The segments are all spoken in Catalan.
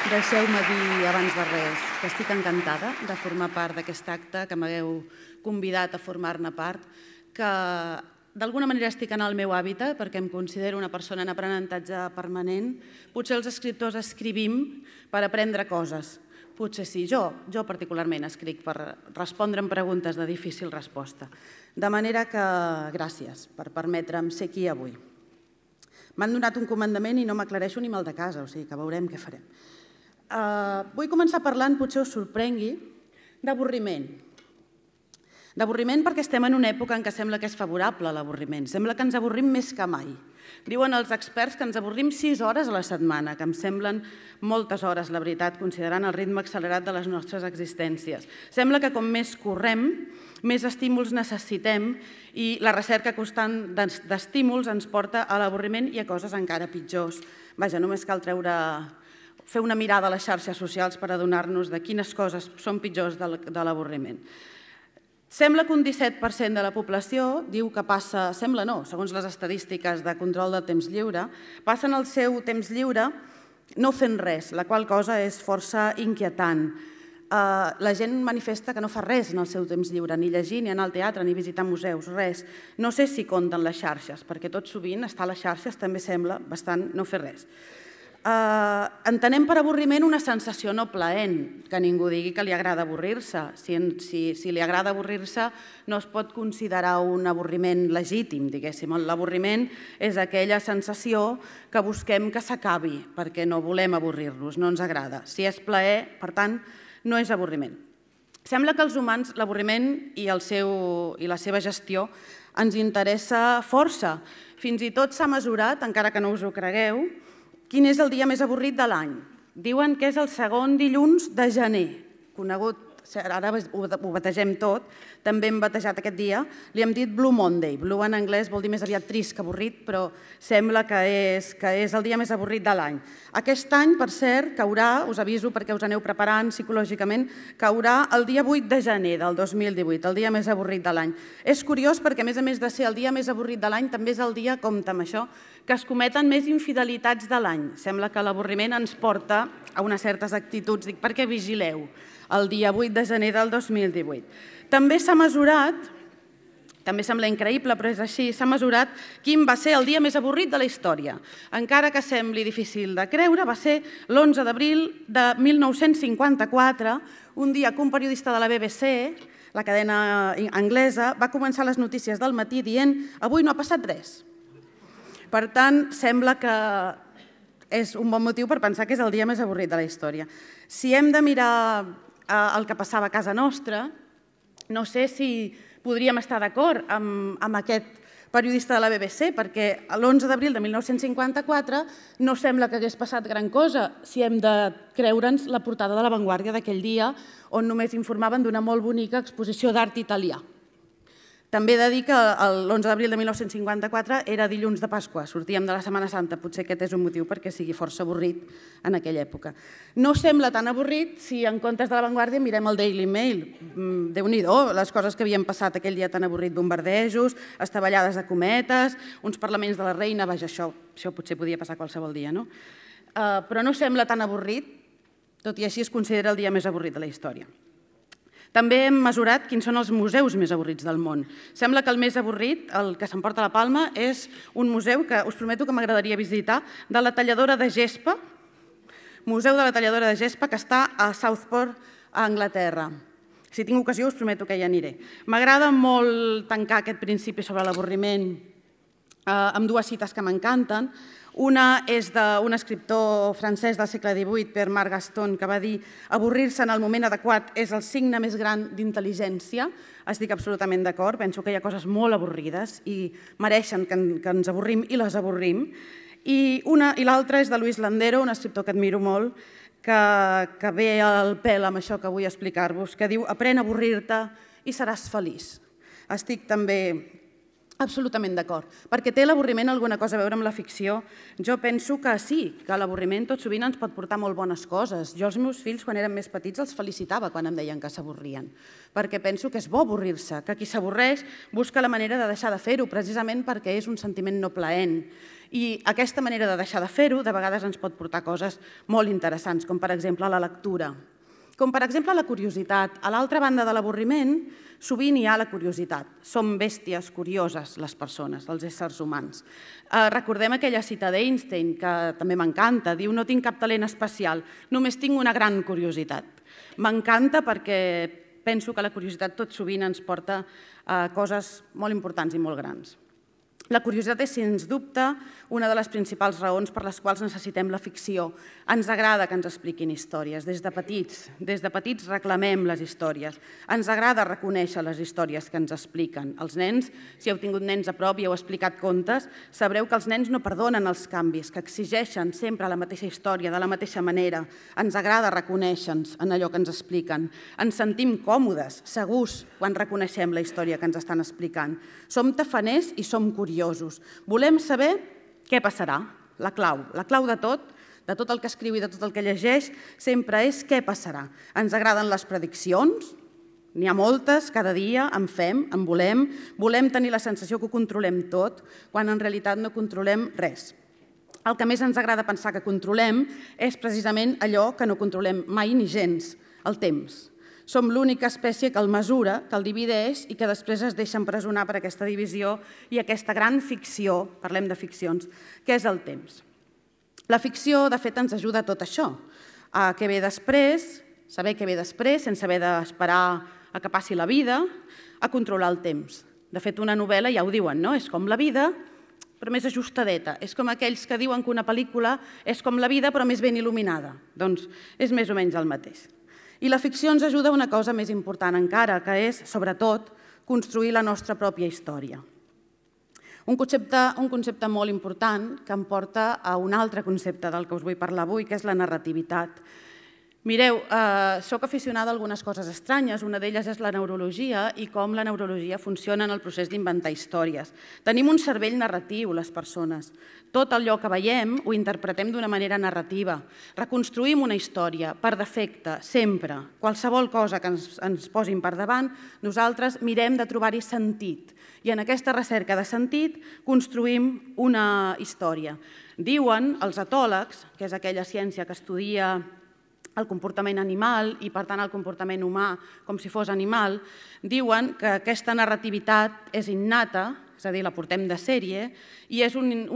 Deixeu-me dir, abans de res, que estic encantada de formar part d'aquest acte, que m'hagueu convidat a formar-ne part, que d'alguna manera estic en el meu hàbitat, perquè em considero una persona en aprenentatge permanent. Potser els escriptors escrivim per aprendre coses. Potser sí, jo particularment escric per respondre en preguntes de difícil resposta. De manera que gràcies per permetre'm ser aquí avui. M'han donat un comandament i no m'aclareixo ni mal de casa, o sigui que veurem què farem. Vull començar parlant, potser us sorprengui, d'avorriment. D'avorriment perquè estem en una època en què sembla que és favorable l'avorriment. Sembla que ens avorrim més que mai. Diuen els experts que ens avorrim 6 hores a la setmana, que em semblen moltes hores, la veritat, considerant el ritme accelerat de les nostres existències. Sembla que com més correm, més estímuls necessitem i la recerca constant d'estímuls ens porta a l'avorriment i a coses encara pitjors. Vaja, només cal fer una mirada a les xarxes socials per adonar-nos de quines coses són pitjors de l'avorriment. Sembla que un 17% de la població diu que passa, sembla no, segons les estadístiques de control del temps lliure, passen el seu temps lliure no fent res, la qual cosa és força inquietant. La gent manifesta que no fa res en el seu temps lliure, ni llegir, ni anar al teatre, ni visitar museus, res. No sé si compten les xarxes, perquè tot sovint estar a les xarxes també sembla bastant no fer res. Entenem per avorriment una sensació no plaent, que ningú digui que li agrada avorrir-se. Si li agrada avorrir-se no es pot considerar un avorriment legítim, diguéssim. L'avorriment és aquella sensació que busquem que s'acabi, perquè no volem avorrir-nos, no ens agrada. Si és plaer, per tant, no és avorriment. Sembla que als humans l'avorriment i la seva gestió ens interessa força. Fins i tot s'ha mesurat, encara que no us ho cregueu, quin és el dia més avorrit de l'any. Diuen que és el segon dilluns de gener, conegut, ara ho bategem tot, també hem batejat aquest dia, li hem dit Blue Monday. Blue en anglès vol dir més aviat trist que avorrit, però sembla que és el dia més avorrit de l'any. Aquest any, per cert, caurà, us aviso perquè us aneu preparant psicològicament, caurà el dia 8 de gener del 2018, el dia més avorrit de l'any. És curiós perquè, a més de ser el dia més avorrit de l'any, també és el dia, compte amb això, que es cometen més infidelitats de l'any. Sembla que l'avorriment ens porta a unes certes actituds. Dic, perquè vigileu el dia 8 de gener del 2018. També s'ha mesurat, també sembla increïble, però és així, s'ha mesurat quin va ser el dia més avorrit de la història. Encara que sembli difícil de creure, va ser l'11 d'abril de 1954, un dia que un periodista de la BBC, la cadena anglesa, va començar les notícies del matí dient «Avui no ha passat res». Per tant, sembla que és un bon motiu per pensar que és el dia més avorrit de la història. Si hem de mirar el que passava a casa nostra, no sé si podríem estar d'acord amb aquest periodista de la BBC, perquè l'11 d'abril de 1954 no sembla que hagués passat gran cosa si hem de creure'ns la portada de La Vanguardia d'aquell dia, on només informaven d'una molt bonica exposició d'art italià. També he de dir que l'11 d'abril de 1954 era dilluns de Pasqua, sortíem de la Setmana Santa, potser aquest és un motiu perquè sigui força avorrit en aquella època. No sembla tan avorrit si en comptes de La Vanguardia mirem el Daily Mail. Déu-n'hi-do, les coses que havien passat aquell dia tan avorrit, bombardejos, estavellades de cometes, uns parlaments de la reina, vaja, això potser podia passar qualsevol dia, no? Però no sembla tan avorrit, tot i així es considera el dia més avorrit de la història. També hem mesurat quins són els museus més avorrits del món. Sembla que el més avorrit, el que s'emporta la palma, és un museu que us prometo que m'agradaria visitar, de la talladora de gespa, Museu de la Talladora de Gespa, que està a Southport, a Anglaterra. Si tinc ocasió us prometo que hi aniré. M'agrada molt tancar aquest principi sobre l'avorriment amb dues cites que m'encanten. Una és d'un escriptor francès del segle XVIII, Pierre-Marc Gaston, que va dir «Avorrir-se en el moment adequat és el signe més gran d'intel·ligència». Estic absolutament d'acord, penso que hi ha coses molt avorrides i mereixen que ens avorrim i les avorrim. I l'altra és de Luis Landero, un escriptor que admiro molt, que ve al pèl amb això que vull explicar-vos, que diu «Aprèn a avorrir-te i seràs feliç». Estic també Absolutament d'acord. Perquè té l'avorriment alguna cosa a veure amb la ficció? Jo penso que sí, que l'avorriment tot sovint ens pot portar molt bones coses. Jo els meus fills, quan eren més petits, els felicitava quan em deien que s'avorrien, perquè penso que és bo avorrir-se, que qui s'avorreix busca la manera de deixar de fer-ho, precisament perquè és un sentiment no plaent. I aquesta manera de deixar de fer-ho de vegades ens pot portar coses molt interessants, com per exemple la lectura. Com per exemple la curiositat. A l'altra banda de l'avorriment sovint hi ha la curiositat. Som bèsties curioses, les persones, els éssers humans. Recordem aquella cita d'Einstein, que també m'encanta, diu: no tinc cap talent especial, només tinc una gran curiositat. M'encanta perquè penso que la curiositat tot sovint ens porta a coses molt importants i molt grans. La curiositat és, sens dubte, una de les principals raons per les quals necessitem la ficció. Ens agrada que ens expliquin històries. Des de petits reclamem les històries. Ens agrada reconèixer les històries que ens expliquen. Els nens, si heu tingut nens a prop i heu explicat contes, sabreu que els nens no perdonen els canvis, que exigeixen sempre la mateixa història, de la mateixa manera. Ens agrada reconèixer-nos en allò que ens expliquen. Ens sentim còmodes, segurs, quan reconeixem la història que ens estan explicant. Som tafaners i som curiosos. Volem saber què passarà. La clau de tot el que escriu i de tot el que llegeix, sempre és què passarà. Ens agraden les prediccions, n'hi ha moltes, cada dia en fem, en volem tenir la sensació que ho controlem tot, quan en realitat no controlem res. El que més ens agrada pensar que controlem és precisament allò que no controlem mai ni gens, el temps. Som l'única espècie que el mesura, que el divideix i que després es deixa empresonar per aquesta divisió i aquesta gran ficció, parlem de ficcions, que és el temps. La ficció, de fet, ens ajuda a tot això, a què ve després, saber què ve després, sense haver d'esperar a que passi la vida, a controlar el temps. De fet, una novel·la ja ho diuen, no? És com la vida, però més ajustadeta. És com aquells que diuen que una pel·lícula és com la vida, però més ben il·luminada. Doncs és més o menys el mateix. I la ficció ens ajuda a una cosa més important encara, que és, sobretot, construir la nostra pròpia història. Un concepte molt important que em porta a un altre concepte del que us vull parlar avui, que és la narrativitat. Mireu, soc aficionada a algunes coses estranyes, una d'elles és la neurologia i com la neurologia funciona en el procés d'inventar històries. Tenim un cervell narratiu, les persones. Tot allò que veiem ho interpretem d'una manera narrativa. Reconstruïm una història per defecte, sempre. Qualsevol cosa que ens posin per davant, nosaltres mirem de trobar-hi sentit. I en aquesta recerca de sentit construïm una història. Diuen els etòlegs, que és aquella ciència que estudia el comportament animal i, per tant, el comportament humà com si fos animal, diuen que aquesta narrativitat és innata, és a dir, la portem de sèrie, i és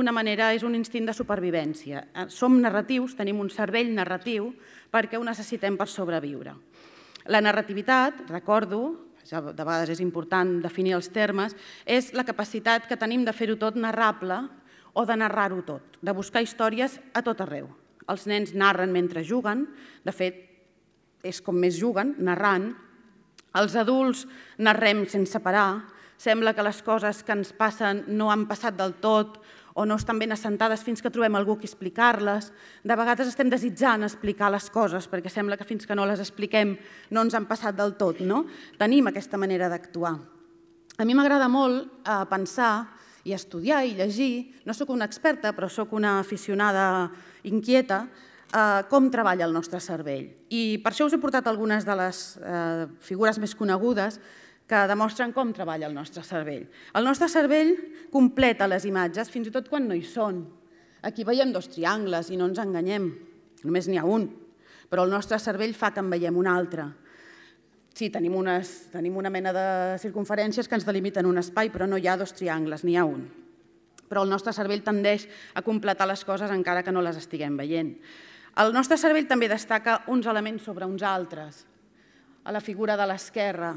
un instint de supervivència. Som narratius, tenim un cervell narratiu perquè ho necessitem per sobreviure. La narrativitat, recordo, de vegades és important definir els termes, és la capacitat que tenim de fer-ho tot narrable o de narrar-ho tot, de buscar històries a tot arreu. Els nens narren mentre juguen, de fet, és com més juguen, narrant. Els adults narrem sense parar, sembla que les coses que ens passen no han passat del tot o no estan ben assentades fins que trobem algú que explicar-les. De vegades estem desitjant explicar les coses perquè sembla que fins que no les expliquem no ens han passat del tot, no? Tenim aquesta manera d'actuar. A mi m'agrada molt pensar i estudiar i llegir, no sóc una experta, però sóc una aficionada inquieta, com treballa el nostre cervell. I per això us he portat algunes de les figures més conegudes que demostren com treballa el nostre cervell. El nostre cervell completa les imatges, fins i tot quan no hi són. Aquí veiem dos triangles i no ens enganyem, només n'hi ha un, però el nostre cervell fa que en veiem un altre. Sí, tenim una mena de circumferències que ens delimiten un espai, però no hi ha dos triangles, n'hi ha un. Però el nostre cervell tendeix a completar les coses encara que no les estiguem veient. El nostre cervell també destaca uns elements sobre uns altres. A la figura de l'esquerra,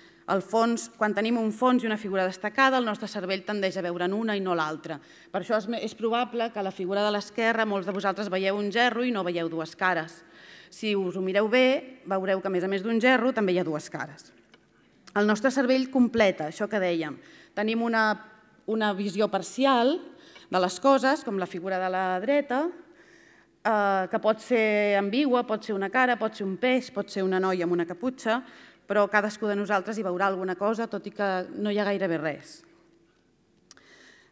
quan tenim un fons i una figura destacada, el nostre cervell tendeix a veure'n una i no l'altra. Per això és probable que a la figura de l'esquerra molts de vosaltres veieu un gerro i no veieu dues cares. Si us ho mireu bé, veureu que a més d'un gerro també hi ha dues cares. El nostre cervell completa, això que dèiem. Tenim una visió parcial de les coses, com la figura de la dreta, que pot ser ambigua, pot ser una cara, pot ser un peix, pot ser una noia amb una caputxa, però cadascú de nosaltres hi veurà alguna cosa, tot i que no hi ha gairebé res.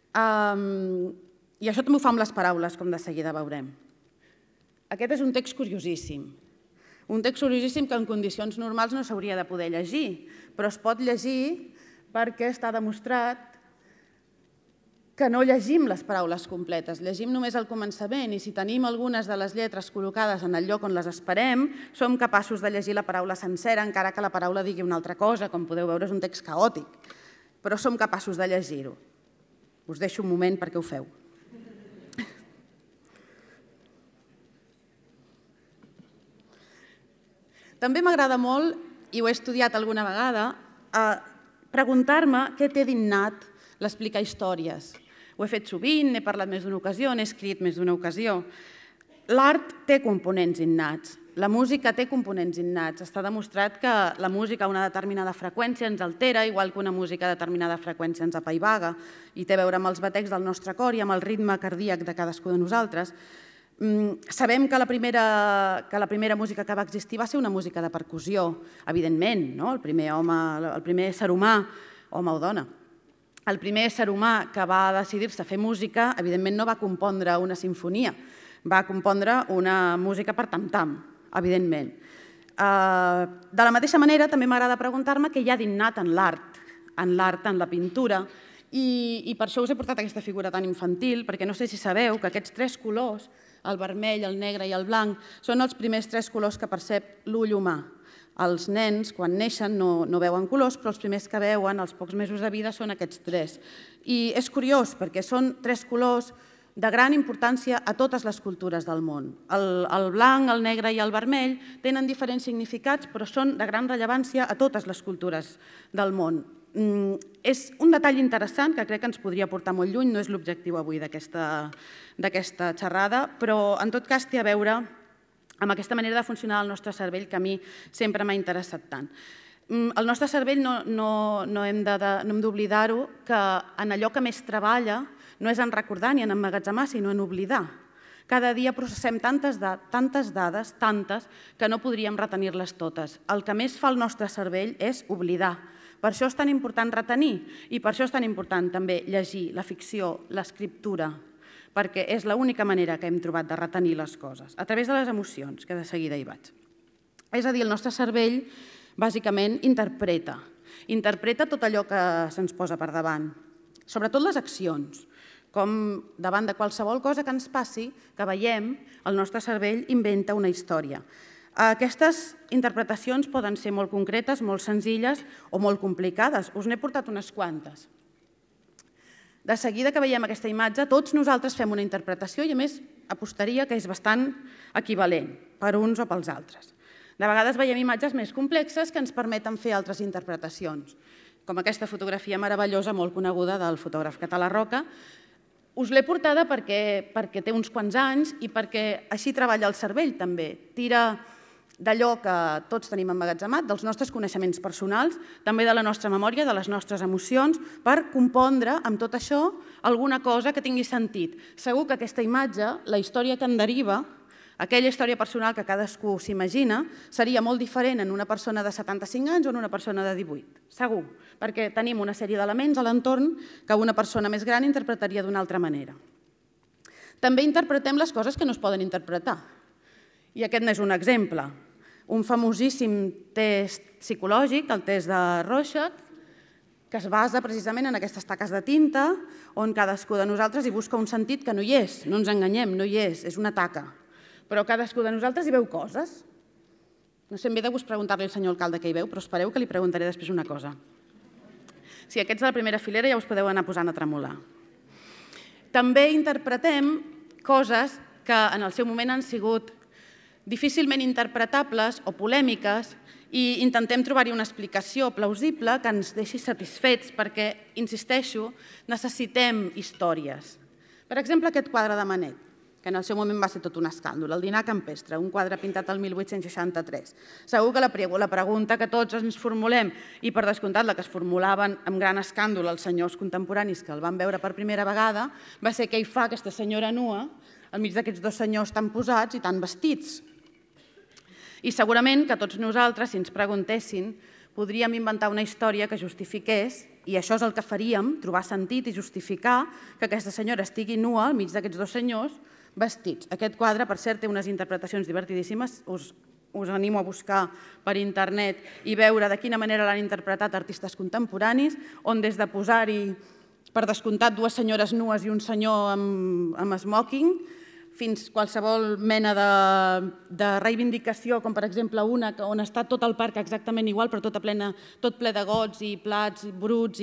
I això també ho fa amb les paraules, com de seguida veurem. Aquest és un text curiosíssim. Un text curiosíssim que en condicions normals no s'hauria de poder llegir, però es pot llegir perquè està demostrat que no llegim les paraules completes, llegim només el començament i si tenim algunes de les lletres col·locades en el lloc on les esperem, som capaços de llegir la paraula sencera, encara que la paraula digui una altra cosa, com podeu veure és un text caòtic, però som capaços de llegir-ho. Us deixo un moment perquè ho feu. També m'agrada molt, i ho he estudiat alguna vegada, preguntar-me què té d'innat l'explicar històries. Ho he fet sovint, n'he parlat més d'una ocasió, n'he escrit més d'una ocasió. L'art té components innats, la música té components innats. Està demostrat que la música a una determinada freqüència ens altera, igual que una música a determinada freqüència ens apaivaga, i té a veure amb els batecs del nostre cor i amb el ritme cardíac de cadascú de nosaltres. Sabem que la primera música que va existir va ser una música de percussió, evidentment, el primer ésser humà, home o dona. El primer ésser humà que va decidir-se a fer música, evidentment no va compondre una sinfonia, va compondre una música per tam-tam, evidentment. De la mateixa manera, també m'agrada preguntar-me què hi ha d'innat en l'art, en la pintura, i per això us he portat aquesta figura tan infantil, perquè no sé si sabeu que aquests tres colors, el vermell, el negre i el blanc, són els primers tres colors que percep l'ull humà. Els nens, quan neixen, no veuen colors, però els primers que veuen, als pocs mesos de vida, són aquests tres. I és curiós, perquè són tres colors de gran importància a totes les cultures del món. El blanc, el negre i el vermell tenen diferents significats, però són de gran rellevància a totes les cultures del món. És un detall interessant que crec que ens podria portar molt lluny, no és l'objectiu avui d'aquesta xerrada, però en tot cas té a veure amb aquesta manera de funcionar el nostre cervell que a mi sempre m'ha interessat tant. El nostre cervell no hem d'oblidar-ho que en allò que més treballa no és en recordar ni en emmagatzemar, sinó en oblidar. Cada dia processem tantes dades, tantes, que no podríem retenir-les totes. El que més fa el nostre cervell és oblidar. Per això és tan important retenir i per això és tan important també llegir la ficció, l'escriptura, perquè és l'única manera que hem trobat de retenir les coses, a través de les emocions, que de seguida hi vaig. És a dir, el nostre cervell, bàsicament, interpreta tot allò que se'ns posa per davant, sobretot les accions, com davant de qualsevol cosa que ens passi, que veiem, el nostre cervell inventa una història. Aquestes interpretacions poden ser molt concretes, molt senzilles o molt complicades. Us n'he portat unes quantes. De seguida que veiem aquesta imatge, tots nosaltres fem una interpretació i, a més, apostaria que és bastant equivalent per uns o pels altres. De vegades veiem imatges més complexes que ens permeten fer altres interpretacions, com aquesta fotografia meravellosa, molt coneguda, del fotògraf català Roca. Us l'he portada perquè té uns quants anys i perquè així treballa el cervell, també. Tira d'allò que tots tenim emmagatzemat, dels nostres coneixements personals, també de la nostra memòria, de les nostres emocions, per compondre amb tot això alguna cosa que tingui sentit. Segur que aquesta imatge, la història que en deriva, aquella història personal que cadascú s'imagina, seria molt diferent en una persona de 75 anys o en una persona de 18, segur, perquè tenim una sèrie d'elements a l'entorn que una persona més gran interpretaria d'una altra manera. També interpretem les coses que no es poden interpretar. I aquest n'és un exemple. Un famosíssim test psicològic, el test de Rorschach, que es basa precisament en aquestes taques de tinta, on cadascú de nosaltres hi busca un sentit que no hi és, no ens enganyem, no hi és una taca. Però cadascú de nosaltres hi veu coses. No sé, em ve de gust preguntar-li al senyor alcalde què hi veu, però espereu que li preguntaré després una cosa. Si aquests de la primera filera ja us podeu anar posant a tremolar. També interpretem coses que en el seu moment han sigut difícilment interpretables o polèmiques i intentem trobar-hi una explicació plausible que ens deixi satisfets perquè, insisteixo, necessitem històries. Per exemple, aquest quadre de Manet, que en el seu moment va ser tot un escàndol, el Dinar campestre, un quadre pintat el 1863. Segur que la pregunta que tots ens formulem, i per descomptat la que es formulaven amb gran escàndol els senyors contemporanis que el van veure per primera vegada, va ser què hi fa aquesta senyora nua al mig d'aquests dos senyors tan posats i tan vestits. I segurament que tots nosaltres, si ens preguntessin, podríem inventar una història que justifiqués, i això és el que faríem, trobar sentit i justificar que aquesta senyora estigui nua al mig d'aquests dos senyors vestits. Aquest quadre, per cert, té unes interpretacions divertidíssimes, us animo a buscar per internet i veure de quina manera l'han interpretat artistes contemporanis, on des de posar-hi, per descomptat, dues senyores nues i un senyor amb smoking, fins qualsevol mena de reivindicació, com per exemple una on està tot el parc exactament igual, però tot ple de gots i plats bruts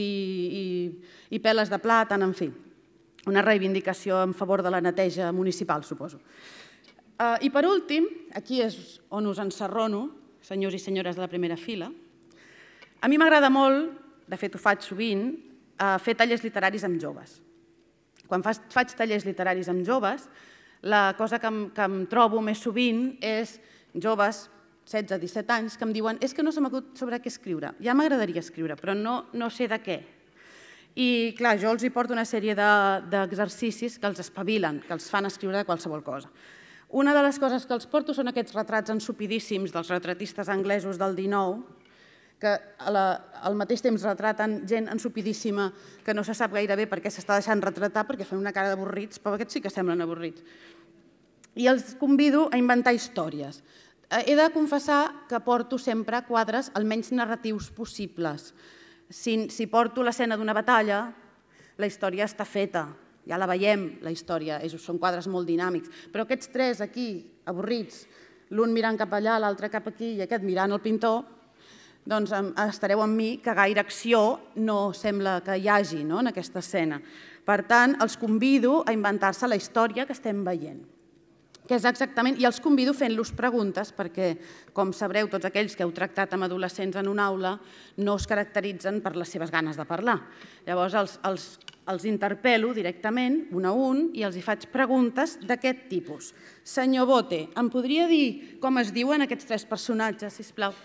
i peles de plàtan, en fi. Una reivindicació en favor de la neteja municipal, suposo. I per últim, aquí és on us ensarrono, senyors i senyores de la primera fila, a mi m'agrada molt, de fet ho faig sovint, fer tallers literaris amb joves. Quan faig tallers literaris amb joves, la cosa que em trobo més sovint és joves, 16-17 anys, que em diuen és que no se m'acut sobre què escriure. Ja m'agradaria escriure, però no sé de què. I, clar, jo els hi porto una sèrie d'exercicis que els espavilen, que els fan escriure de qualsevol cosa. Una de les coses que els porto són aquests retrats ensupidíssims dels retratistes anglesos del XIX, que al mateix temps retraten gent ensupidíssima que no se sap gaire bé per què s'està deixant retratar, perquè fan una cara d'avorrits, però aquests sí que semblen avorrits. I els convido a inventar històries. He de confessar que porto sempre quadres el menys narratius possibles. Si porto l'escena d'una batalla, la història està feta, ja la veiem, la història, són quadres molt dinàmics, però aquests tres aquí, avorrits, l'un mirant cap allà, l'altre cap aquí i aquest mirant el pintor, doncs estareu amb mi que gaire acció no sembla que hi hagi en aquesta escena. Per tant, els convido a inventar-se la història que estem veient. Que és exactament, i els convido fent-los preguntes perquè, com sabreu, tots aquells que heu tractat amb adolescents en una aula no es caracteritzen per les seves ganes de parlar. Llavors els interpel·lo directament, un a un, i els hi faig preguntes d'aquest tipus. Senyor Bote, em podria dir com es diuen aquests tres personatges, sisplau?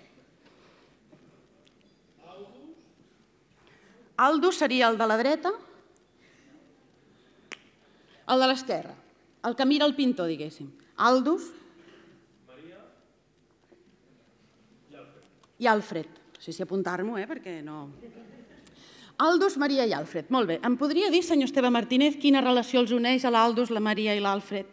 Aldus seria el de la dreta, el de l'esquerra, el que mira el pintor, diguéssim. Aldus i Alfred. No sé si apuntar-m'ho, perquè no... Aldus, Maria i Alfred. Molt bé. Em podria dir, senyor Esteve Martínez, quina relació els uneix a l'Aldus, la Maria i l'Alfred?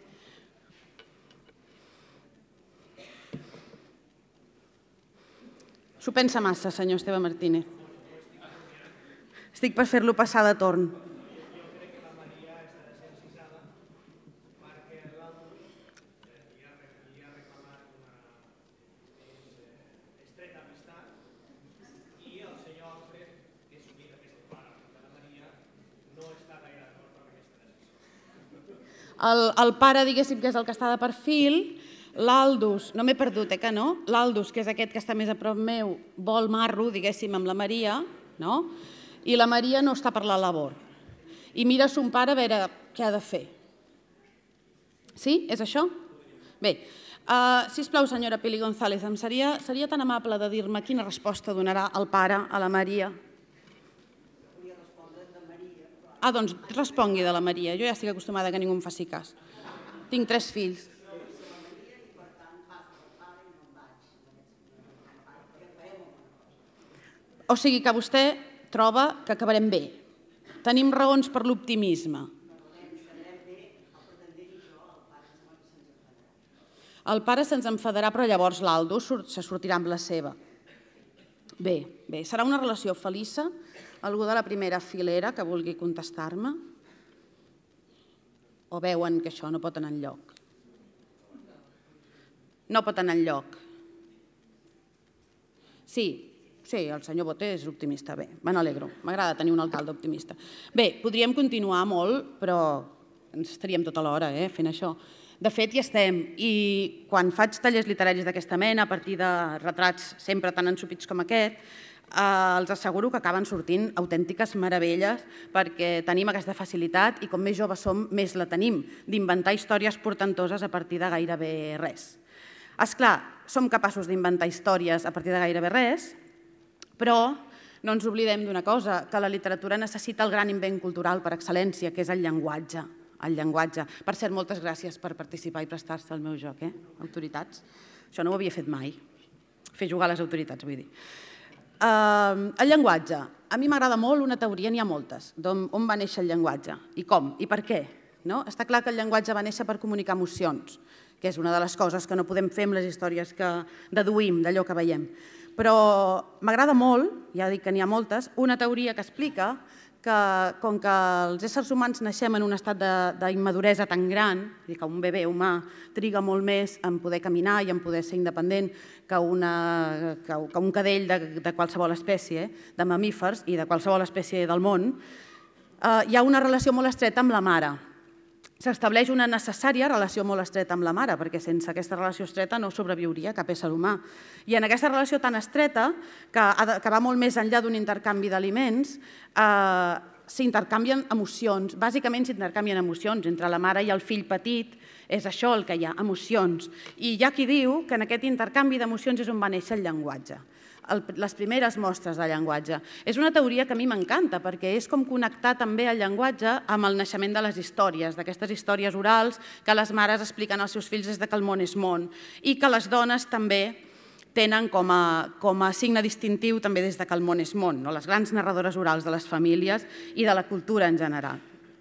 S'ho pensa massa, senyor Esteve Martínez. Estic per fer-lo passar de torn. Jo crec que la Maria estarà sensibilitzada perquè l'Aldus li ha reclamat una estreta amistat i el senyor Alfred, que és unida que és el pare de la Maria, no està gaire d'acord amb aquesta decisió. El pare, diguéssim, que és el que està de perfil, l'Aldus, no m'he perdut, que no? L'Aldus, que és aquest que està més a prop meu, vol marro, diguéssim, amb la Maria, no? I la Maria no està per la labor. I mira son pare a veure què ha de fer. Sí? És això? Bé, sisplau, senyora Pili González, em seria tan amable de dir-me quina resposta donarà el pare a la Maria? Doncs respongui de la Maria. Jo ja estic acostumada que ningú em faci cas. Tinc 3 fills. O sigui que vostè troba que acabarem bé. Tenim raons per l'optimisme. El pare se'ns enfadarà, però llavors l'Aldo se sortirà amb la seva. Bé, serà una relació feliça? Algú de la primera filera que vulgui contestar-me? O veuen que això no pot anar enlloc? No pot anar enlloc. Sí, el senyor Boté és optimista. Bé, me n'alegro. M'agrada tenir un alcalde optimista. Bé, podríem continuar molt, però ens estaríem tota l'hora fent això. De fet, hi estem. I quan faig tallers literaris d'aquesta mena, a partir de retrats sempre tan ensupits com aquest, els asseguro que acaben sortint autèntiques meravelles perquè tenim aquesta facilitat i com més joves som, més la tenim, d'inventar històries portentoses a partir de gairebé res. És clar, som capaços d'inventar històries a partir de gairebé res, però no ens oblidem d'una cosa, que la literatura necessita el gran invent cultural per excel·lència, que és el llenguatge. El llenguatge. Per cert, moltes gràcies per participar i prestar-se al meu joc, autoritats. Això no ho havia fet mai, fer jugar les autoritats, vull dir. El llenguatge. A mi m'agrada molt una teoria, n'hi ha moltes, d'on va néixer el llenguatge i com i per què. Està clar que el llenguatge va néixer per comunicar emocions, que és una de les coses que no podem fer amb les històries que deduïm d'allò que veiem. Però m'agrada molt, ja dic que n'hi ha moltes, una teoria que explica que com que els éssers humans naixem en un estat d'immaduresa tan gran, que un bebè humà triga molt més en poder caminar i en poder ser independent que un cadell de qualsevol espècie, de mamífers i de qualsevol espècie del món, hi ha una relació molt estreta amb la mare. S'estableix una necessària relació molt estreta amb la mare, perquè sense aquesta relació estreta no sobreviuria cap ésser humà. I en aquesta relació tan estreta, que va molt més enllà d'un intercanvi d'aliments, s'intercanvien emocions. Bàsicament s'intercanvien emocions entre la mare i el fill petit. És això el que hi ha, emocions. I hi ha qui diu que en aquest intercanvi d'emocions és on va néixer el llenguatge, les primeres mostres de llenguatge. És una teoria que a mi m'encanta perquè és com connectar també el llenguatge amb el naixement de les històries, d'aquestes històries orals que les mares expliquen als seus fills des que el món és món i que les dones també tenen com a signe distintiu també des que el món és món, les grans narradores orals de les famílies i de la cultura en general.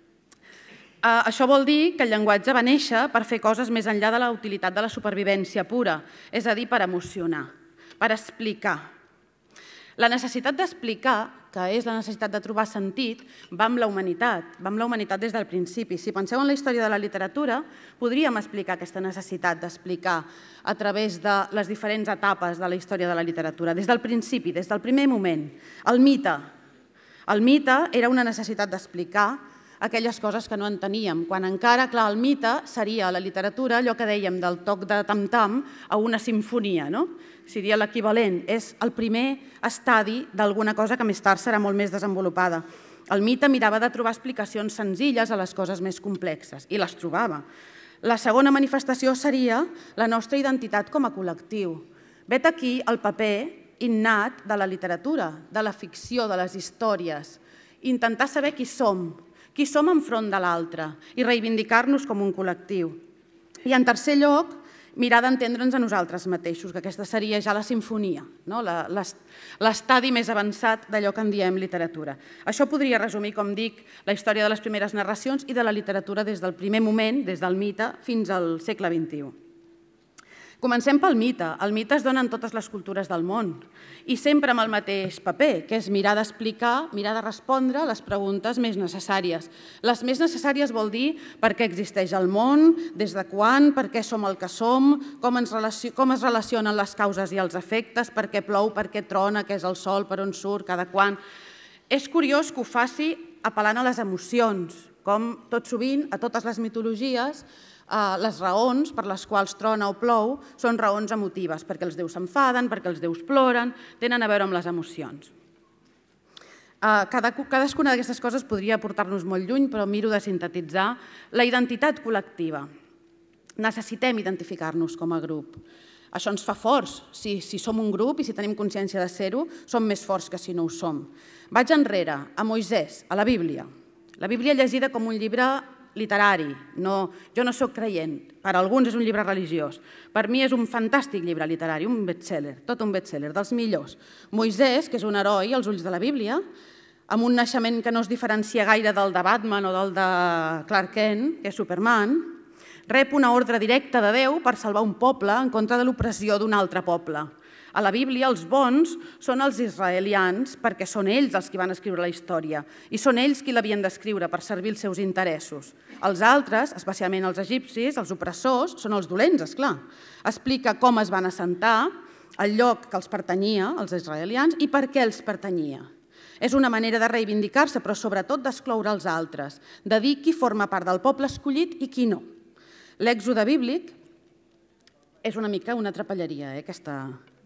Això vol dir que el llenguatge va néixer per fer coses més enllà de la utilitat de la supervivència pura, és a dir, per emocionar, per explicar. La necessitat d'explicar, que és la necessitat de trobar sentit, va amb la humanitat des del principi. Si penseu en la història de la literatura, podríem explicar aquesta necessitat d'explicar a través de les diferents etapes de la història de la literatura, des del principi, des del primer moment. El mite. El mite era una necessitat d'explicar aquelles coses que no enteníem, quan encara, clar, el mite seria a la literatura allò que dèiem del toc de tam-tam a una simfonia, no? Seria l'equivalent, és el primer estadi d'alguna cosa que més tard serà molt més desenvolupada. El mite mirava de trobar explicacions senzilles a les coses més complexes, i les trobava. La segona manifestació seria la nostra identitat com a col·lectiu. Vet aquí el paper innat de la literatura, de la ficció, de les històries. Intentar saber qui som enfront de l'altre i reivindicar-nos com un col·lectiu. I en tercer lloc, mirar d'entendre'ns a nosaltres mateixos, que aquesta seria ja la sinfonia, l'estadi més avançat d'allò que en diem literatura. Això podria resumir, com dic, la història de les primeres narracions i de la literatura des del primer moment, des del mite, fins al segle XXI. Comencem pel mite. El mite es dona en totes les cultures del món i sempre amb el mateix paper, que és mirar d'explicar, mirar de respondre les preguntes més necessàries. Les més necessàries vol dir per què existeix el món, des de quan, per què som el que som, com es relacionen les causes i els efectes, per què plou, per què trona, què és el sol, per on surt, cada quan. És curiós que ho faci apel·lant a les emocions, com tot sovint a totes les mitologies les raons per les quals trona o plou són raons emotives, perquè els déus s'enfaden, perquè els déus ploren, tenen a veure amb les emocions. Cadascuna d'aquestes coses podria portar-nos molt lluny, però miro de sintetitzar la identitat col·lectiva. Necessitem identificar-nos com a grup. Això ens fa forts. Si som un grup i si tenim consciència de ser-ho, som més forts que si no ho som. Vaig enrere, a Moisès, a la Bíblia. La Bíblia llegida com un llibre literari. Jo no soc creient. Per a alguns és un llibre religiós. Per mi és un fantàstic llibre literari, un best-seller, tot un best-seller, dels millors. Moisès, que és un heroi als ulls de la Bíblia, amb un naixement que no es diferencia gaire del de Batman o del de Clark Kent, que és Superman, rep una ordre directa de Déu per salvar un poble en contra de l'opressió d'un altre poble. A la Bíblia els bons són els israelians perquè són ells els qui van escriure la història i són ells qui l'havien d'escriure per servir els seus interessos. Els altres, especialment els egipcis, els opressors, són els dolents, esclar. Explica com es van assentar, el lloc que els pertanyia, als israelians, i per què els pertanyia. És una manera de reivindicar-se, però sobretot d'excloure els altres, de dir qui forma part del poble escollit i qui no. L'èxode bíblic és una mica una trapelleria, aquesta...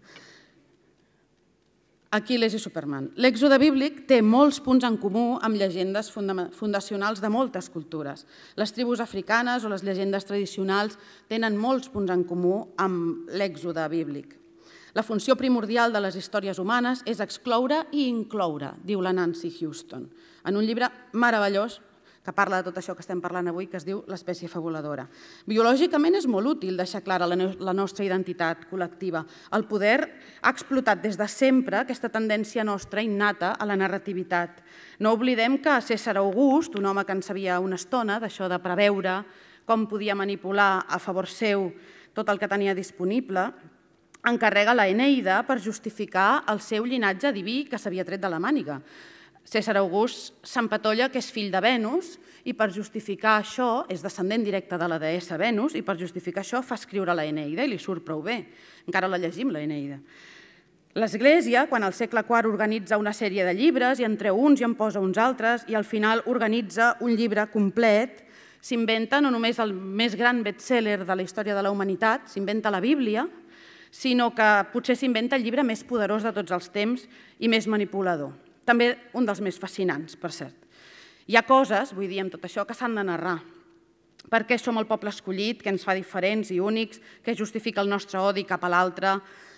Aquil·les i Superman. L'èxode bíblic té molts punts en comú amb llegendes fundacionals de moltes cultures. Les tribus africanes o les llegendes tradicionals tenen molts punts en comú amb l'èxode bíblic. La funció primordial de les històries humanes és excloure i incloure, diu la Nancy Houston, en un llibre meravellós que parla de tot això que estem parlant avui, que es diu l'espècie fabuladora. Biològicament és molt útil deixar clara la nostra identitat col·lectiva. El poder ha explotat des de sempre aquesta tendència nostra innata a la narrativitat. No oblidem que Cèsar August, un home que en sabia una estona d'això de preveure com podia manipular a favor seu tot el que tenia disponible, encarrega la Eneida per justificar el seu llinatge diví que s'havia tret de la màniga. Cèsar August s'empatolla que és fill de Venus i per justificar això, és descendent directe de la deessa Venus, i per justificar això fa escriure la Eneida i li surt prou bé. Encara la llegim, la Eneida. L'Església, quan al segle IV organitza una sèrie de llibres i en treu uns i en posa uns altres i al final organitza un llibre complet, s'inventa no només el més gran best-seller de la història de la humanitat, s'inventa la Bíblia, sinó que potser s'inventa el llibre més poderós de tots els temps i més manipulador. També un dels més fascinants, per cert. Hi ha coses, vull dir, amb tot això, que s'han de narrar. Per què som el poble escollit, què ens fa diferents i únics, què justifica el nostre odi cap a l'altre.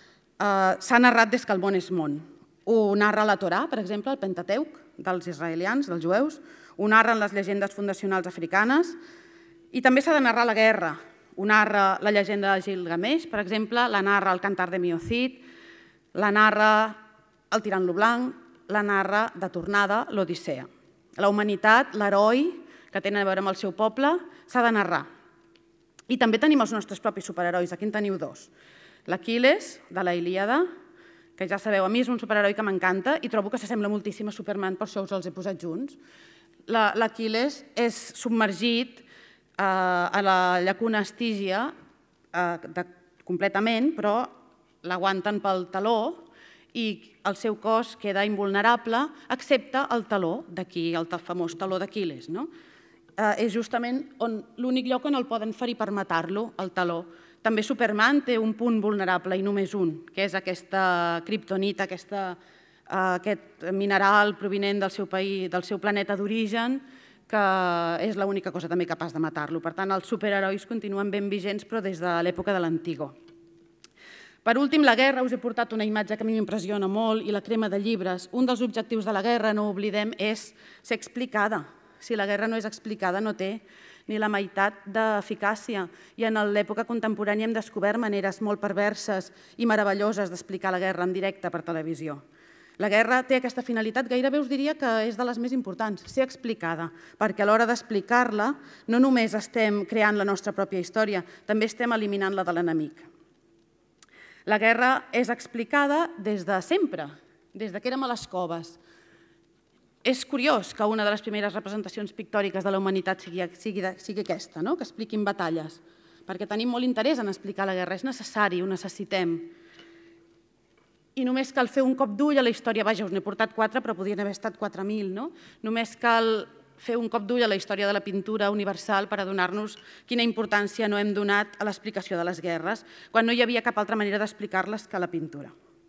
S'ha narrat des que el món és món. Ho narra la Torà, per exemple, el Pentateuc dels israelians, dels jueus, ho narren les llegendes fundacionals africanes i també s'ha de narrar la guerra. Ho narra la llegenda de Gilgamesh, per exemple, la narra el Cantar de Miocid, la narra el Tirant lo Blanc, la narra de tornada l'Odissea. La humanitat, l'heroi que tenen a veure amb el seu poble, s'ha de narrar. I també tenim els nostres propis superherois, aquí en teniu dos. L'Aquil·les, de la Ilíada, que ja sabeu, a mi és un superheroi que m'encanta i trobo que s'assembla moltíssim a Superman, per això us els he posat junts. L'Aquil·les és submergit a la llacuna Estígia completament, però l'aguanten pel taló i el seu cos queda invulnerable, excepte el taló d'aquí, el famós taló d'Aquil·les. És justament l'únic lloc on el poden ferir per matar-lo, el taló. També Superman té un punt vulnerable, i només un, que és aquesta kriptonita, aquest mineral provinent del seu planeta d'origen, que és l'única cosa també capaç de matar-lo. Per tant, els superherois continuen ben vigents, però des de l'època de l'Antigó. Per últim, la guerra, us he portat una imatge que a mi m'impressiona molt, i la crema de llibres. Un dels objectius de la guerra, no ho oblidem, és ser explicada. Si la guerra no és explicada, no té ni la meitat d'eficàcia. I en l'època contemporània hem descobert maneres molt perverses i meravelloses d'explicar la guerra en directe per televisió. La guerra té aquesta finalitat, gairebé us diria que és de les més importants, ser explicada, perquè a l'hora d'explicar-la no només estem creant la nostra pròpia història, també estem eliminant la de l'enemic. La guerra és explicada des de sempre, des que érem a les coves. És curiós que una de les primeres representacions pictòriques de la humanitat sigui aquesta, que expliquin batalles, perquè tenim molt interès en explicar la guerra, és necessari, ho necessitem. I només cal fer un cop d'ull a la història, vaja, us n'he portat 4, però podrien haver estat 4.000, no? Només cal fer un cop d'ull a la història de la pintura universal per adonar-nos quina importància no hem donat a l'explicació de les guerres, quan no hi havia cap altra manera d'explicar-les que la pintura.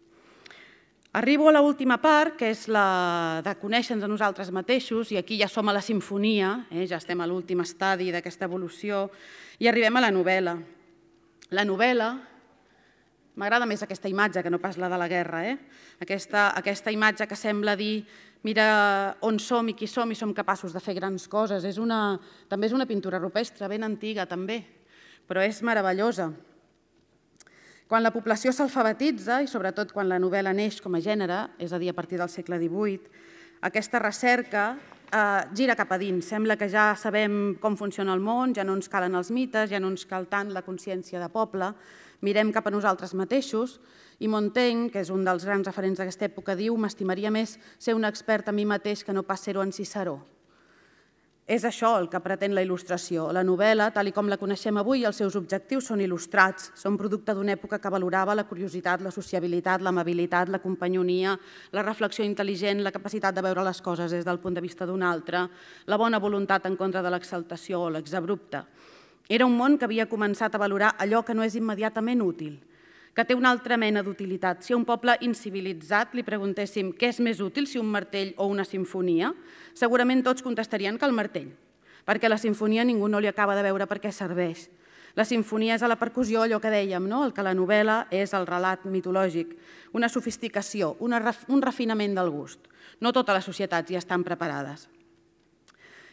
Arribo a l'última part, que és la de conèixer-nos a nosaltres mateixos, i aquí ja som a la sinfonia, ja estem a l'últim estadi d'aquesta evolució, i arribem a la novel·la. La novel·la, m'agrada més aquesta imatge que no pas la de la guerra, aquesta imatge que sembla dir mira on som i qui som i som capaços de fer grans coses. També és una pintura rupestre, ben antiga també, però és meravellosa. Quan la població s'alfabetitza, i sobretot quan la novel·la neix com a gènere, és a dir, a partir del segle XVIII, aquesta recerca gira cap a dins. Sembla que ja sabem com funciona el món, ja no ens calen els mites, ja no ens cal tant la consciència de poble, mirem cap a nosaltres mateixos, i Montaigne, que és un dels grans referents d'aquesta època, diu «M'estimaria més ser un expert en mi mateix que no pas ser-ho en Ciceró». És això el que pretén la il·lustració. La novel·la, tal com la coneixem avui, els seus objectius són il·lustrats, són producte d'una època que valorava la curiositat, la sociabilitat, l'amabilitat, la companyonia, la reflexió intel·ligent, la capacitat de veure les coses des del punt de vista d'un altre, la bona voluntat en contra de l'exaltació o l'exabrupte. Era un món que havia començat a valorar allò que no és immediatament útil, que té una altra mena d'utilitat. Si a un poble incivilitzat li preguntéssim què és més útil, si un martell o una sinfonia, segurament tots contestarien que el martell, perquè la sinfonia ningú no li acaba de veure per què serveix. La sinfonia és a la percussió, allò que dèiem, el que la novel·la és el relat mitològic, una sofisticació, un refinament del gust. No totes les societats hi estan preparades.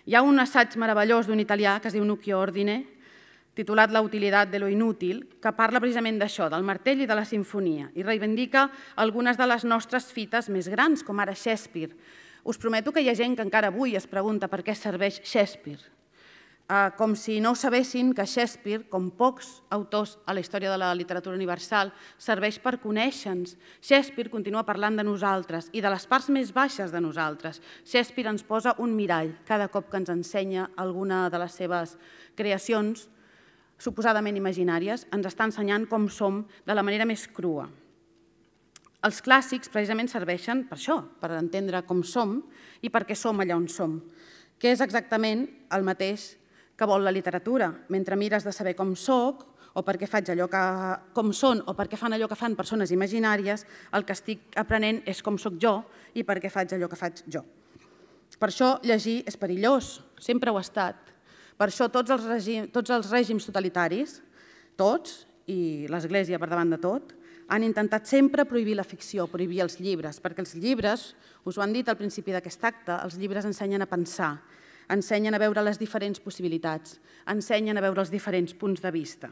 Hi ha un assaig meravellós d'un italià que es diu Nuccio Ordine, titulat La utilidad de lo inútil, que parla precisament d'això, del martell i de la sinfonia, i reivindica algunes de les nostres fites més grans, com ara Shakespeare. Us prometo que hi ha gent que encara avui es pregunta per què serveix Shakespeare, com si no sabessin que Shakespeare, com pocs autors a la història de la literatura universal, serveix per conèixer-nos. Shakespeare continua parlant de nosaltres i de les parts més baixes de nosaltres. Shakespeare ens posa un mirall cada cop que ens ensenya alguna de les seves creacions suposadament imaginàries, ens està ensenyant com som de la manera més crua. Els clàssics precisament serveixen per això, per entendre com som i per què som allà on som, que és exactament el mateix que vol la literatura. Mentre mires de saber com soc, o per què faig allò com són, o per què fan allò que fan persones imaginàries, el que estic aprenent és com soc jo i per què faig allò que faig jo. Per això llegir és perillós, sempre ho ha estat. Per això tots els règims totalitaris, tots, i l'Església per davant de tot, han intentat sempre prohibir la ficció, prohibir els llibres, perquè els llibres, us ho han dit al principi d'aquest acte, els llibres ensenyen a pensar, ensenyen a veure les diferents possibilitats, ensenyen a veure els diferents punts de vista.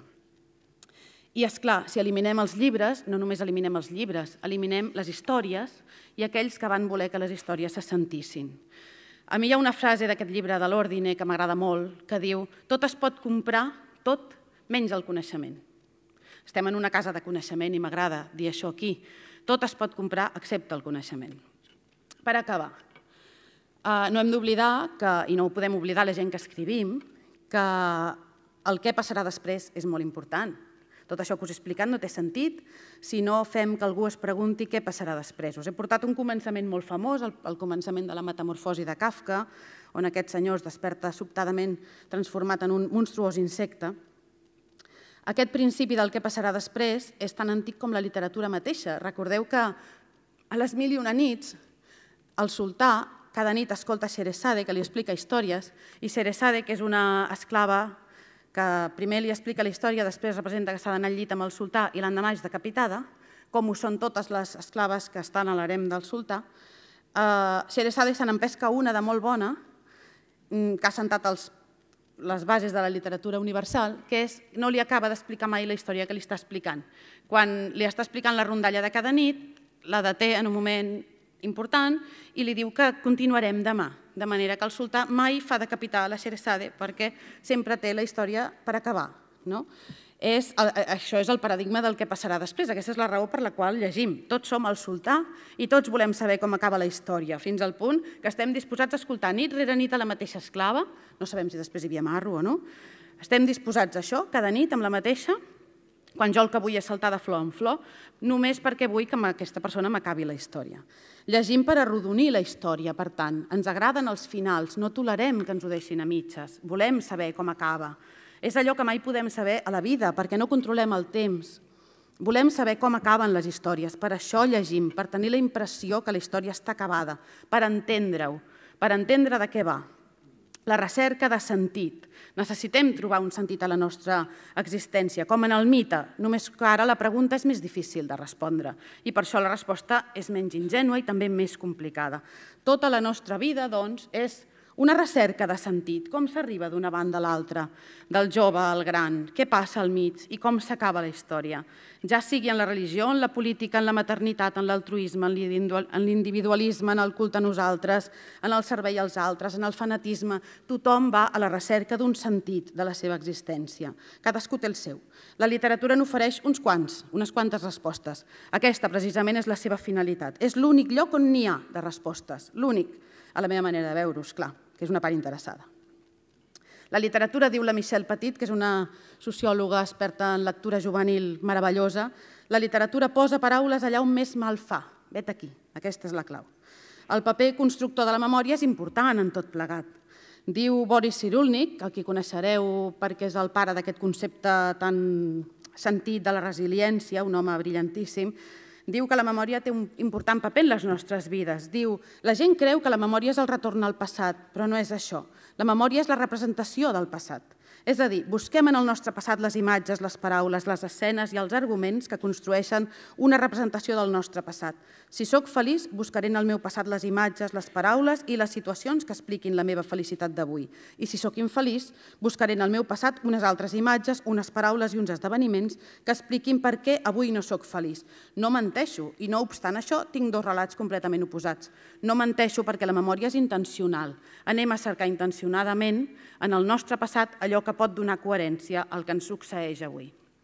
I, esclar, si eliminem els llibres, no només eliminem els llibres, eliminem les històries i aquells que van voler que les històries se sentissin. A mi hi ha una frase d'aquest llibre de l'Ordine que m'agrada molt, que diu «Tot es pot comprar, tot menys el coneixement». Estem en una casa de coneixement i m'agrada dir això aquí. Tot es pot comprar excepte el coneixement. Per acabar, no hem d'oblidar, i no ho podem oblidar la gent que escrivim, que el què passarà després és molt important. Tot això que us he explicat no té sentit si no fem que algú es pregunti què passarà després. Us he portat un començament molt famós, el començament de la metamorfosi de Kafka, on aquest senyor es desperta sobtadament transformat en un monstruós insecte. Aquest principi del què passarà després és tan antic com la literatura mateixa. Recordeu que a les mil i una nits el sultà cada nit escolta Sheresade, que li explica històries, i Sheresade, que és una esclava que primer li explica la història, després representa que s'ha d'anar al llit amb el sultà i l'endemà és decapitada, com ho són totes les esclaves que estan a l'harem del sultà. Sheresade se n'empesca una de molt bona, que ha sentat les bases de la literatura universal, que és no li acaba d'explicar mai la història que li està explicant. Quan li està explicant la rondalla de cada nit, la deté en un moment important i li diu que continuarem demà, de manera que el sultà mai fa decapitar la Sheresade perquè sempre té la història per acabar. Això és el paradigma del que passarà després. Aquesta és la raó per la qual llegim. Tots som el sultà i tots volem saber com acaba la història, fins al punt que estem disposats a escoltar nit rere nit a la mateixa esclava, no sabem si després hi havia marro o no, estem disposats a això cada nit amb la mateixa, quan jo el que vull és saltar de flor en flor, només perquè vull que aquesta persona m'acabi la història. Llegim per arrodonir la història, per tant. Ens agraden els finals, no tolerem que ens ho deixin a mitges. Volem saber com acaba. És allò que mai podem saber a la vida, perquè no controlem el temps. Volem saber com acaben les històries, per això llegim, per tenir la impressió que la història està acabada, per entendre-ho, per entendre de què va. La recerca de sentit. Necessitem trobar un sentit a la nostra existència, com en el mite, només que ara la pregunta és més difícil de respondre i per això la resposta és menys ingènua i també més complicada. Tota la nostra vida, doncs, és una recerca de sentit, com s'arriba d'una banda a l'altra, del jove al gran, què passa al mig i com s'acaba la història, ja sigui en la religió, en la política, en la maternitat, en l'altruisme, en l'individualisme, en el culte a nosaltres, en el servei als altres, en el fanatisme. Tothom va a la recerca d'un sentit de la seva existència. Cadascú té el seu. La literatura n'ofereix unes quantes respostes. Aquesta, precisament, és la seva finalitat. És l'únic lloc on n'hi ha de respostes, l'únic, a la meva manera de veure-ho, esclar, que és una part interessada. La literatura, diu la Michelle Petit, que és una sociòloga experta en lectura juvenil meravellosa, la literatura posa paraules allà on més mal fa. Vet aquí, aquesta és la clau. El paper constructor de la memòria és important en tot plegat. Diu Boris Cyrulnik, a qui coneixereu perquè és el pare d'aquest concepte tan sentit de la resiliència, un home brillantíssim, diu que la memòria té un important paper en les nostres vides. Diu, la gent creu que la memòria és el retorn al passat, però no és això. La memòria és la representació del passat. És a dir, busquem en el nostre passat les imatges, les paraules, les escenes i els arguments que construeixen una representació del nostre passat. Si sóc feliç, buscaré en el meu passat les imatges, les paraules i les situacions que expliquin la meva felicitat d'avui. I si sóc infeliç, buscaré en el meu passat unes altres imatges, unes paraules i uns esdeveniments que expliquin per què avui no sóc feliç. No menteixo i, no obstant això, tinc dos relats completament oposats. No menteixo perquè la memòria és intencional. Anem a cercar intencionadament en el nostre passat allò que pot donar coherència al que ens succeeix avui.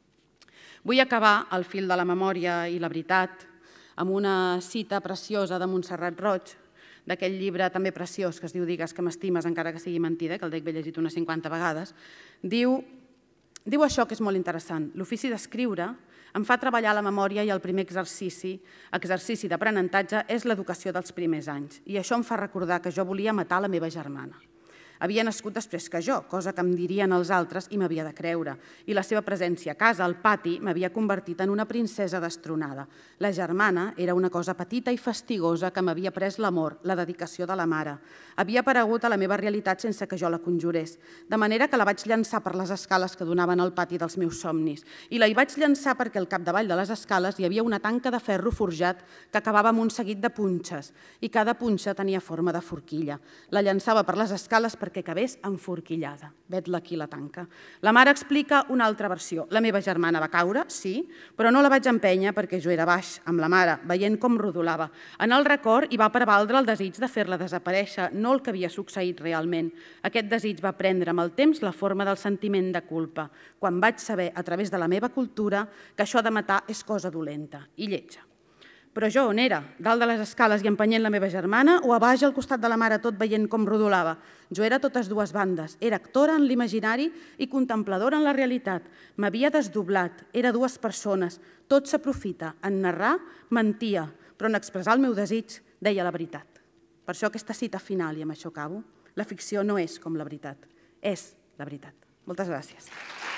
Vull acabar el fil de la memòria i la veritat amb una cita preciosa de Montserrat Roig, d'aquell llibre també preciós que es diu Digues que m'estimes encara que sigui mentida, que el dec haver llegit unes 50 vegades. Diu això que és molt interessant. L'ofici d'escriure em fa treballar la memòria i el primer exercici d'aprenentatge és l'educació dels primers anys. I això em fa recordar que jo volia matar la meva germana. Havia nascut després que jo, cosa que em dirien els altres i m'havia de creure. I la seva presència a casa, al pati, m'havia convertit en una princesa destronada. La germana era una cosa petita i fastigosa que m'havia pres l'amor, la dedicació de la mare. Havia aparegut a la meva realitat sense que jo la conjurés, de manera que la vaig llançar per les escales que donaven al pati dels meus somnis. I la hi vaig llançar perquè al capdavall de les escales hi havia una tanca de ferro forjat que acabava amb un seguit de punxes, i cada punxa tenia forma de forquilla. La llançava per les escales perquè acabés enforquillada. Vet-la aquí la tanca. La mare explica una altra versió. La meva germana va caure, sí, però no la vaig empènyer perquè jo era baix amb la mare, veient com rodolava. En el record hi va prevaldre el desig de fer-la desaparèixer, no el que havia succeït realment. Aquest desig va prendre amb el temps la forma del sentiment de culpa, quan vaig saber, a través de la meva cultura, que això de matar és cosa dolenta i lletja. Però jo on era? Dalt de les escales i empenyent la meva germana o a baix al costat de la mare tot veient com rodolava? Jo era totes dues bandes. Era actora en l'imaginari i contempladora en la realitat. M'havia desdoblat. Era dues persones. Tot s'aprofita. En narrar, mentia, però en expressar el meu desig deia la veritat. Per això aquesta cita final, i amb això acabo, la ficció no és com la veritat, és la veritat. Moltes gràcies.